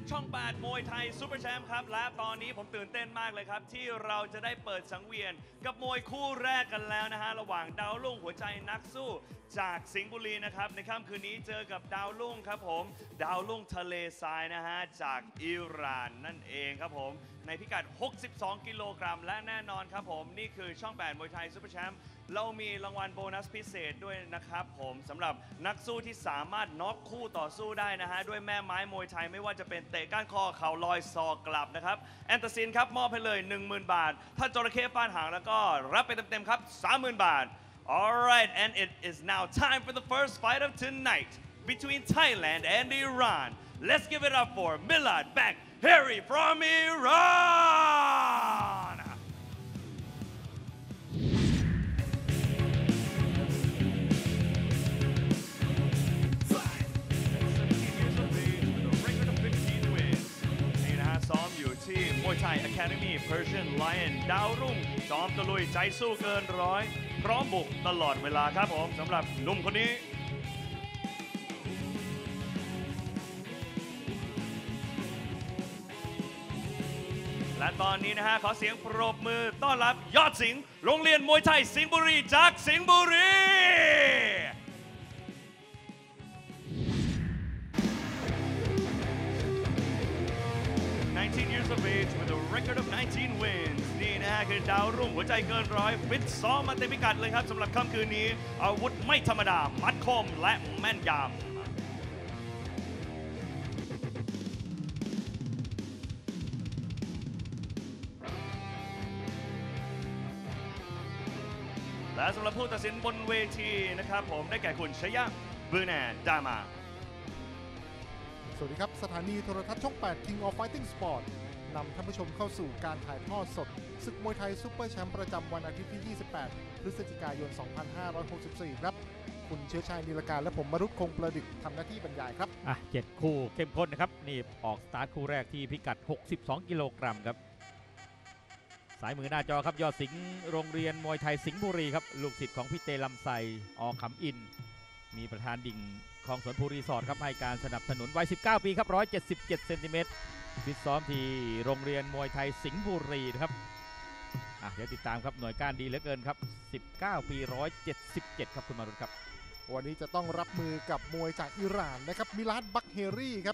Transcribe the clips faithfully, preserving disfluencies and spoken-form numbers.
ช่องแปดมวยไทยซูเปอร์แชมป์ครับและตอนนี้ผมตื่นเต้นมากเลยครับที่เราจะได้เปิดสังเวียนกับมวยคู่แรกกันแล้วนะฮะระหว่างดาวรุ่งหัวใจนักสู้จากสิงห์บุรีนะครับในค่ำคืนนี้เจอกับดาวรุ่งครับผมดาวรุ่งทะเลทรายนะฮะจากอิหร่านนั่นเองครับผมในพิกัดหกสิบสองกิโลกรัมและแน่นอนครับผมนี่คือช่องแปดมวยไทยซูเปอร์แชมป์เรามีรางวัลโบนัสพิเศษด้วยนะครับผมสำหรับนักสู้ที่สามารถน็อกคู่ต่อสู้ได้นะฮะด้วยแม่ไม้มวยไทยไม่ว่าจะเป็นเตะก้านคอเข่าลอยศอกกลับนะครับแอนตาซินครับมอบให้เลย หนึ่งหมื่น บาทถ้าจระเข้ฟาดหางแล้วก็รับไปเต็มๆครับ สามหมื่น บาท Alright and it is now time for the first fight of tonight between Thailand and Iran. Let's give it up for Milad Bagheri from Iran. Muay Thai Academy Persian Lion ดาวรุ่งจอมตะลุยใจสู้เกินร้อยพร้อมบุกตลอดเวลาครับผมสำหรับหนุ่มคนนี้และตอนนี้นะฮะขอเสียงปรบมือต้อนรับยอดสิงห์โรงเรียนมวยไทยสิงห์บุรีจากสิงห์บุรีnineteen years of age with a record of nineteen wins นี่นะฮะคือดาวรุ่งหัวใจเกินร้อยฟิตซ้อมมาเต็มพิกัดเลยครับสำหรับค่ำคืนนี้อาวุธไม่ธรรมดามัดคมและแม่นยำและสำหรับผู้ตัดสินบนเวทีนะครับผมได้แก่คุณชยะบือแนนดามาสวัสดีครับสถานีโทรทัศน์ช่องแปด King of Fighting Sport นำท่านผู้ชมเข้าสู่การถ่ายทอดสดศึกมวยไทยซุปเปอร์แชมป์ประจำวันอาทิตย์ที่ ยี่สิบแปด พฤศจิกายน สองพันห้าร้อยหกสิบสี่ ครับคุณเชื้อชายนิรการและผมมรุตคงประดิษฐ์ทำหน้าที่บรรยายครับอ่ะเจ็ดคู่เข้มข้นนะครับนี่ออกสตาร์ทคู่แรกที่พิกัดหกสิบสองกิโลกรัมครับสายมือหน้าจอครับยอดสิงห์โรงเรียนมวยไทยสิงห์บุรีครับลูกศิษย์ของพี่เตลำไสอขำอินมีประธานดิ่งคลองสวนภูรีสอร์ทครับให้การสนับสนุนวัยสิบเก้าปีครับหนึ่งร้อยเจ็ดสิบเจ็ดเซนติเมตรฟิตซ้อมที่โรงเรียนมวยไทยสิงห์บุรีนะครับอ่ะเดี๋ยวติดตามครับหน่วยก้านดีเหลือเกินครับสิบเก้าปีหนึ่งร้อยเจ็ดสิบเจ็ดครับคุณมารุตครับวันนี้จะต้องรับมือกับมวยจากอิหร่านนะครับมิลาดบักเฮรี่ครับ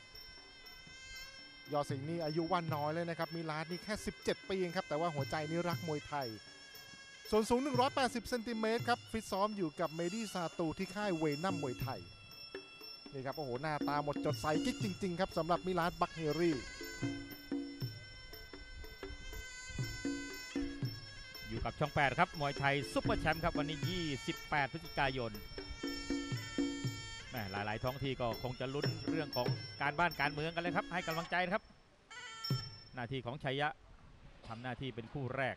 ยอดสิงห์นี่อายุวันน้อยเลยนะครับมิลาดนี่แค่สิบเจ็ดปีเองครับแต่ว่าหัวใจนี่รักมวยไทยส่วนสูงหนึ่งร้อยแปดสิบเซนติเมตรครับฟิตซ้อมอยู่กับเมดี้ซาตูที่ค่ายเวนัมมวยไทยนี่ครับโอ้โหหน้าตาหมดจดใสกิ๊กจริงๆครับสำหรับมิลาดบักเฮรี่อยู่กับช่องแปดครับมวยไทยซุปเปอร์แชมป์ครับวันนี้ยี่สิบแปดพฤศจิกายนแม่หลายๆท้องที่ก็คงจะลุ้นเรื่องของการบ้านการเมืองกันเลยครับให้กำลังใจนะครับหน้าที่ของชัยยะทำหน้าที่เป็นคู่แรก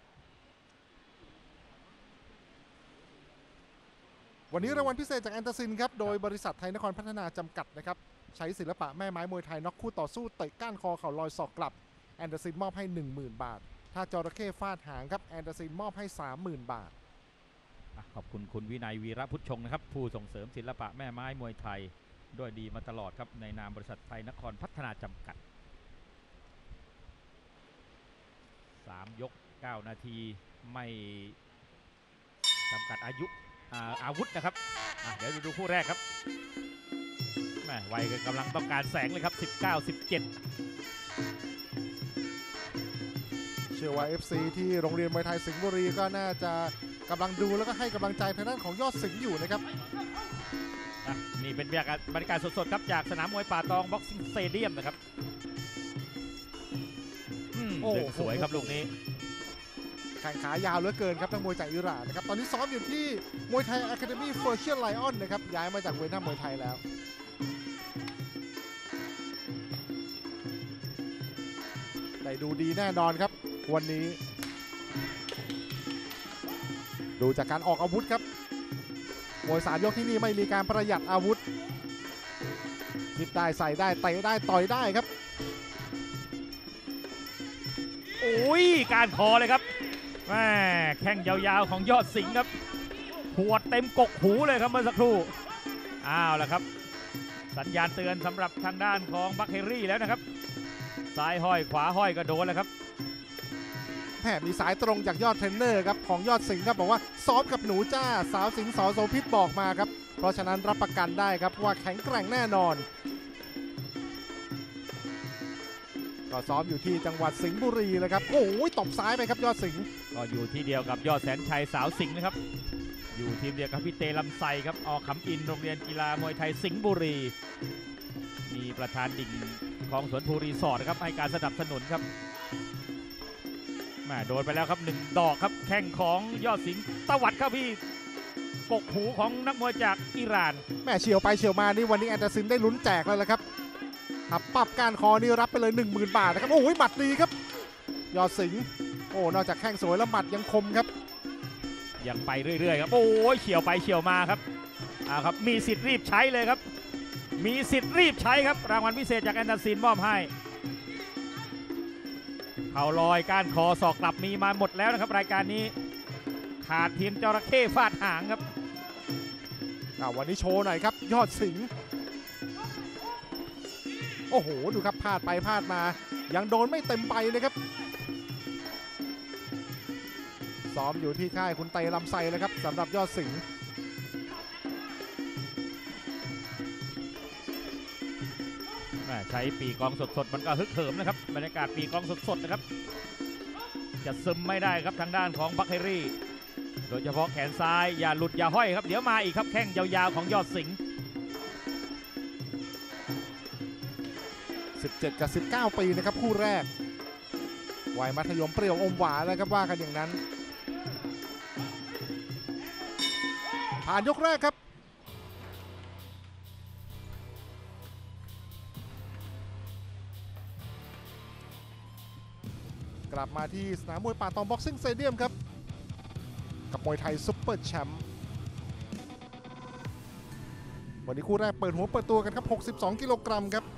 วันนี้รางวัลพิเศษจากแอนตาซินครับโดยบริษัทไทยนครพัฒนาจำกัดนะครับใช้ศิลปะแม่ไม้มวยไทยน็อกคู่ต่อสู้เตะก้านคอเข่าลอยศอกกลับแอนตาซินมอบให้ หนึ่งหมื่น บาทถ้าจระเข้ฟาดหางครับแอนตาซินมอบให้ สามหมื่น บาทขอบคุณคุณวินัยวีระพุทธชงนะครับผู้ส่งเสริมศิลปะแม่ไม้มวยไทยด้วยดีมาตลอดครับในนามบริษัทไทยนครพัฒนาจำกัดสามยกเก้านาทีไม่จำกัดอายุอาวุธนะครับเดี๋ยวดูคู่แรกครับแม่วัยกำลังต้องการแสงเลยครับสิบเก้า สิบเจ็ดเชื่อว่า เอฟ ซี ที่โรงเรียนมวยไทยสิงห์บุรีก็น่าจะกำลังดูแล้วก็ให้กำลังใจทางด้านของยอดสิงห์อยู่นะครับนี่เป็นบรรยากาศบรรยากาศสดๆครับจากสนามมวยป่าตองบ็อกซิ่งสเตเดียมนะครับโอ้สวยครับลูกนี้แข่งขายาวเหลือเกินครับทั้งมวยจากอิหร่านนะครับตอนนี้ซ้อมอยู่ที่มวยไทย Academy Persian Lion นะครับย้ายมาจากเวนัมมวยไทยแล้วได้ดูดีแน่นอนครับวันนี้ดูจากการออกอาวุธครับมวยสามยกที่นี่ไม่มีการประหยัดอาวุธคิดได้ใส่ได้เตะได้ต่อยได้ครับโอ้ยการคอเลยครับแม่แข้งยาวๆของยอดสิงห์ครับหัวเต็มกกหูเลยครับเมื่อสักครู่อ้าวแล้วครับสัญญาณเตือนสำหรับทางด้านของบัคเฮรี่แล้วนะครับซ้ายห้อยขวาห้อยก็โดนแล้วครับแหมมีสายตรงจากยอดเทรนเนอร์ครับของยอดสิงห์ครับบอกว่าซ้อมกับหนูจ้าสาวสิงห์สอโสพิษบอกมาครับเพราะฉะนั้นรับประกันได้ครับว่าแข็งแกร่งแน่นอนก็ซ้อมอยู่ที่จังหวัดสิงห์บุรีเลยครับโอ้ยตบซ้ายไปครับยอดสิงห์ก็อยู่ที่เดียวกับยอดแสนชัยสาวสิงห์นะครับอยู่ทีมเดียวกับพี่เตลำไสครับอขำอินโรงเรียนกีฬามวยไทยสิงห์บุรีมีประธานดิ่งของสวนภูรีสอร์ทนะครับให้การสนับสนุนครับมาโดนไปแล้วครับหนึ่งดอกครับแข้งของยอดสิงห์ตวัดครับพี่กกหูของนักมวยจากอิหร่านแม่เฉียวไปเฉียวมานี่วันนี้แอนเดอร์สันได้ลุ้นแจกเลยละครับถ้าปรับการคอนี่รับไปเลย หนึ่งหมื่น บาทนะครับโอ้ยหมัดดีครับยอดสิงห์โอ้นอกจากแข้งสวยแล้วหมัดยังคมครับยังไปเรื่อยๆครับโอ้ยเฉียวไปเฉียวมาครับอ่าครับมีสิทธิ์รีบใช้เลยครับมีสิทธิ์รีบใช้ครับรางวัลพิเศษจากแอนเดอร์สันมอบให้เข่าลอยก้านคอศอกกลับมีมาหมดแล้วนะครับรายการนี้ขาดเพียงจระเข้ฟาดหางครับวันนี้โชว์หน่อยครับยอดสิงห์โอ้โหดูครับพลาดไปพลาดมายังโดนไม่เต็มใบนะครับซ้อมอยู่ที่ค่ายคุณเตลำไสเลยครับสำหรับยอดสิงห์ใช้ปีกองสดๆมันก็ฮึกเหิมนะครับบรรยากาศปีกองสดๆนะครับจะซึมไม่ได้ครับทางด้านของบัคเฮรี่โดยเฉพาะแขนซ้ายอย่าหลุดอย่าห้อยครับเดี๋ยวมาอีกครับแข้งยาวๆของยอดสิงห์สิบเจ็ดกับสิบเก้าปีนะครับคู่แรกวัยมัธยมเปรี้ยวอมหวานแล้วครับว่ากันอย่างนั้นผ่านยกแรกครับกลับมาที่สนามมวยป่าตองบ็อกซิ่งสเตเดียมครับกับมวยไทยซุปเปอร์แชมป์วันนี้คู่แรกเปิดหัวเปิดตัวกันครับหกสิบสองกิโลกรัมครับ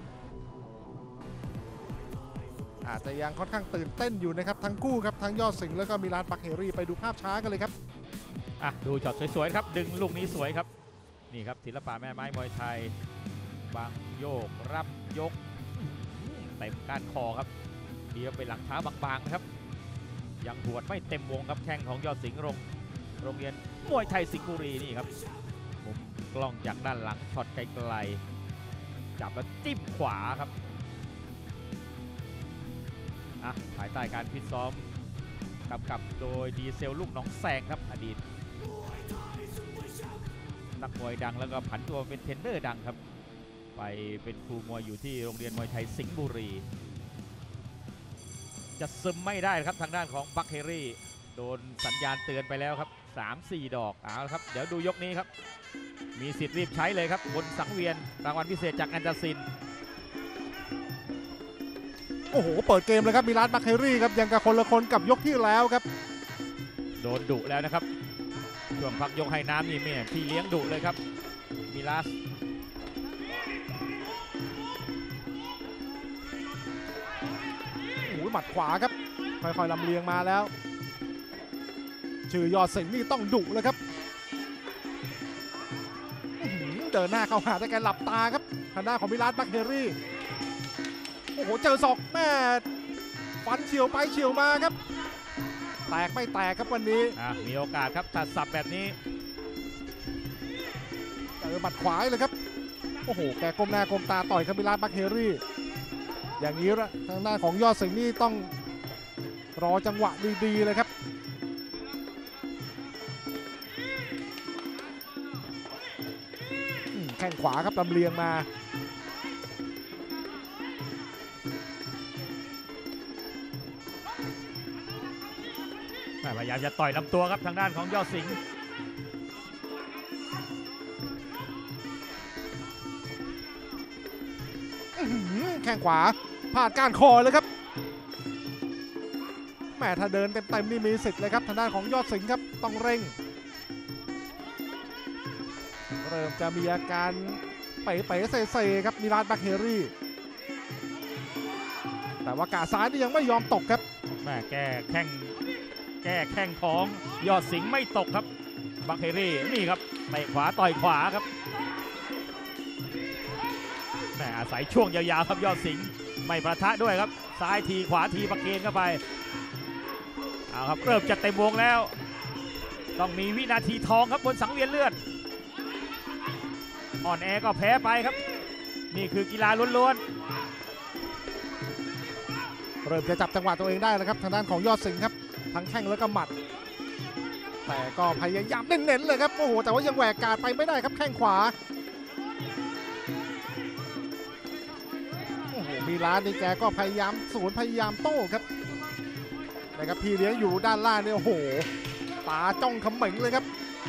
อาจจะยังค่อนข้างตื่นเต้นอยู่นะครับทั้งคู่ครับทั้งยอดสิงห์แล้วก็มิลานบัคเฮรี่ไปดูภาพช้ากันเลยครับอ่ะดูช็อตสวยๆครับดึงลูกนี้สวยครับนี่ครับศิลปะแม่ไม้มวยไทยบางโยกรับยกเต็มก้านคอครับเดียวไปหลังเท้าบางๆนะครับยังหวดไม่เต็มวงครับแข้งของยอดสิงห์โรงโรงเรียนมวยไทยสิงห์บุรีนี่ครับมุมกล้องจากด้านหลังช็อตไกลๆจับแล้วจิ้มขวาครับอ่ะภายใต้การฟิตซ้อมกำกับโดยดีเซลลูกน้องแซงครับอดีตนักมวยดังแล้วก็ผันตัวเป็นเทรนเนอร์ดังครับไปเป็นครูมวยอยู่ที่โรงเรียนมวยไทยสิงห์บุรีจะซึมไม่ได้ครับทางด้านของบัคเฮรี่โดนสัญญาณเตือนไปแล้วครับ สามสี่ ดอกเอาละครับเดี๋ยวดูยกนี้ครับมีสิทธิ์รีบใช้เลยครับบนสังเวียนรางวัลพิเศษจากแอนเดอร์สันโอ้โหเปิดเกมเลยครับมิลานบัคเฮรี่ครับยังกับคนละคนกับยกที่แล้วครับโดนดุแล้วนะครับช่วงพักยกให้น้ำนี่แม่พี่เลี้ยงดุเลยครับมิลาสหมัดขวาครับค่อยๆลำเลียงมาแล้วชื่อยอดสิงห์นี่ต้องดุเลยครับเดินหน้าเข้าหาแต่แกหลับตาครับทางด้านของมิลานบัคเฮรี่โอ้โหเจอศอกแม่ฟันเฉียวไปเฉียวมาครับแตกไม่แตกครับวันนี้มีโอกาสครับตัดสับแบบนี้เจอหมัดขวาเลยครับโอ้โหแกก้มหน้าก้มตาต่อยกับมิลานบัคเฮรี่อย่างนี้ละทางหน้าของยอดสิงห์นี่ต้องรอจังหวะดีๆเลยครับแข้งขวาครับลำเลียงมาพยายามจะต่อยลำตัวครับทางด้านของยอดสิงห์แข้งขวาพลาดก้านคอเลยครับแหมถ้าเดินเต็มๆนี่มีสิทธิ์เลยครับทางด้านของยอดสิงห์ครับต้องเร่งเริ่มจะมีอาการเป๋ๆเซ่ๆครับมิลานบัคเฮรี่แต่ว่ากาซ้ายนี่ยังไม่ยอมตกครับแม่แก้แข้งแก้แข้งของยอดสิงห์ไม่ตกครับบัคเฮรี่นี่ครับเตะขวาต่อยขวาครับแหมอาศัยช่วงยาวๆครับยอดสิงห์ไม่ประทะด้วยครับซ้ายทีขวาทีประเคนเข้าไปเอาครับเริ่มจะเต็มวงแล้วต้องมีวินาทีทองครับบนสังเวียนเลือดอ่อนแอก็แพ้ไปครับนี่คือกีฬาล้วนๆเริ่มจะจับจังหวะตัวเองได้แล้วครับทางด้านของยอดสิงห์ครับทั้งแข้งแล้วก็หมัดแต่ก็พยายามเน้นๆเลยครับโอ้โหแต่ว่ายังแหวกการไปไม่ได้ครับแข้งขวาโอ้โหมีร้านนี่แกก็พยายามสวนพยายามโต้ครับนะครับพี่เลี้ยงอยู่ด้านล่างเนี่ยโอ้โหตาจ้องเขม็งเลยครับ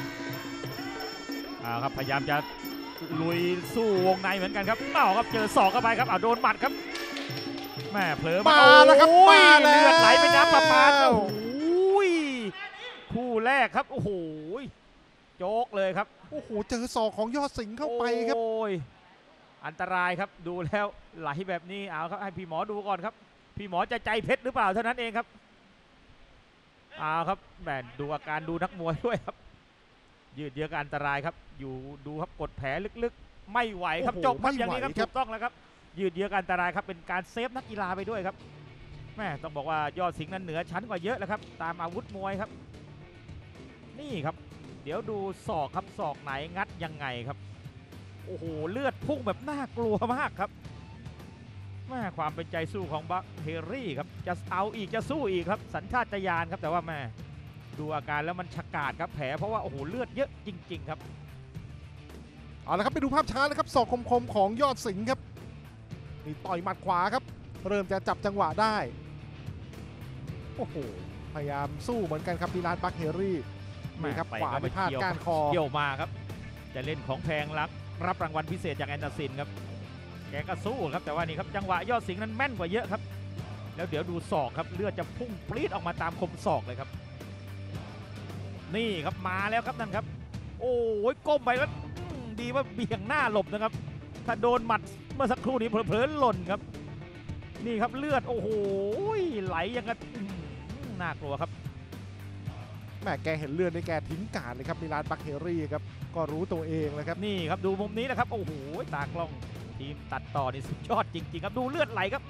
อ่าครับพยายามจะลุยสู้วงในเหมือนกันครับเอ้าครับเจอศอกเข้าไปครับเอาโดนหมัดครับแม่เผลอมาแล้วครับโอ้ยมาแล้วเลือดไหลเป็นน้ำประปาโอ้โหคู่แรกครับโอ้โหโจ๊กเลยครับโอ้โหเจอศอกของยอดสิงห์เข้าไปครับโอ้ยอันตรายครับดูแล้วไหลแบบนี้เอาครับให้พี่หมอดูก่อนครับพี่หมอจะใจเพชรหรือเปล่าเท่านั้นเองครับเอาครับแหมดูอาการดูนักมวยด้วยครับยืดเยื้อกับอันตรายครับอยู่ดูครับกดแผลลึกๆไม่ไหวครับโอ้โหจบครับไม่อย่างนี้ครับไหวครับถูกต้องแล้วครับยืดเยื้อกับอันตรายครับเป็นการเซฟนักกีฬาไปด้วยครับแม่ต้องบอกว่ายอดสิงห์นั้นเหนือชั้นกว่าเยอะแล้วครับตามอาวุธมวยครับนี่ครับเดี๋ยวดูศอกครับศอกไหนงัดยังไงครับโอ้โหเลือดพุ่งแบบน่ากลัวมากครับแม่ความเป็นใจสู้ของบัคเฮรี่ครับจะเอาอีกจะสู้อีกครับสัญชาตญาณครับแต่ว่าแม่ดูอาการแล้วมันฉกาจครับแผลเพราะว่าโอ้โหเลือดเยอะจริงๆครับเอาละครับไปดูภาพช้าเลยครับศอกคมๆของยอดสิงห์ครับนี่ต่อยหมัดขวาครับเริ่มจะจับจังหวะได้โอ้โหพยายามสู้เหมือนกันครับดีลานบัคเฮรี่นี่ครับขวาไปพลาดก้านคอเกี่ยวมาครับจะเล่นของแพงรับรับรางวัลพิเศษจากแอนตาซินครับแกก็สู้ครับแต่ว่านี่ครับจังหวะยอดสิงห์นั้นแม่นกว่าเยอะครับแล้วเดี๋ยวดูศอกครับเลือดจะพุ่งปรี๊ดออกมาตามคมศอกเลยครับนี่ครับมาแล้วครับนั่นครับโอ้ยก้มไปแล้วดีว่าเบี่ยงหน้าหลบนะครับถ้าโดนหมัดเมื่อสักครู่นี้เผลอๆหล่นครับนี่ครับเลือดโอ้โหไหลอย่างกับน่ากลัวครับแม่แกเห็นเลือดในแกทิ้งการเลยครับดีลานบัคเฮรี่ครับก็รู้ตัวเองเลยครับนี่ครับดูมุมนี้นะครับโอ้โหตากล้องทีมตัดต่อนี่สุดยอดจริงๆครับดูเลือดไหลครับ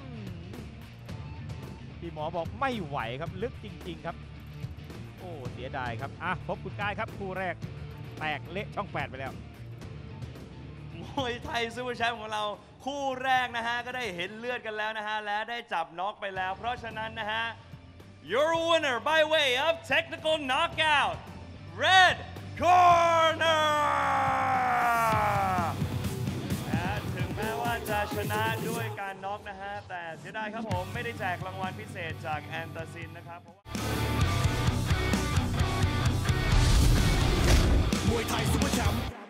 พี่หมอบอกไม่ไหวครับลึกจริงๆครับโอ้เสียดายครับอ่ะพบคุณกายครับคู่แรกแตกเละช่องแปดไปแล้วมวยไทยซูเปอร์แชมป์ของเราคู่แรกนะฮะก็ได้เห็นเลือดกันแล้วนะฮะและได้จับน็อกไปแล้วเพราะฉะนั้นนะฮะ your winner by way of technical knockout red corner และถึงแม้ว่าจะชนะด้วยการน็อกนะฮะแต่เสียดายครับผมไม่ได้แจกรางวัลพิเศษจากแอนตาซินนะครับเพราะว่ามวยไทยซุปเปอร์แชมป์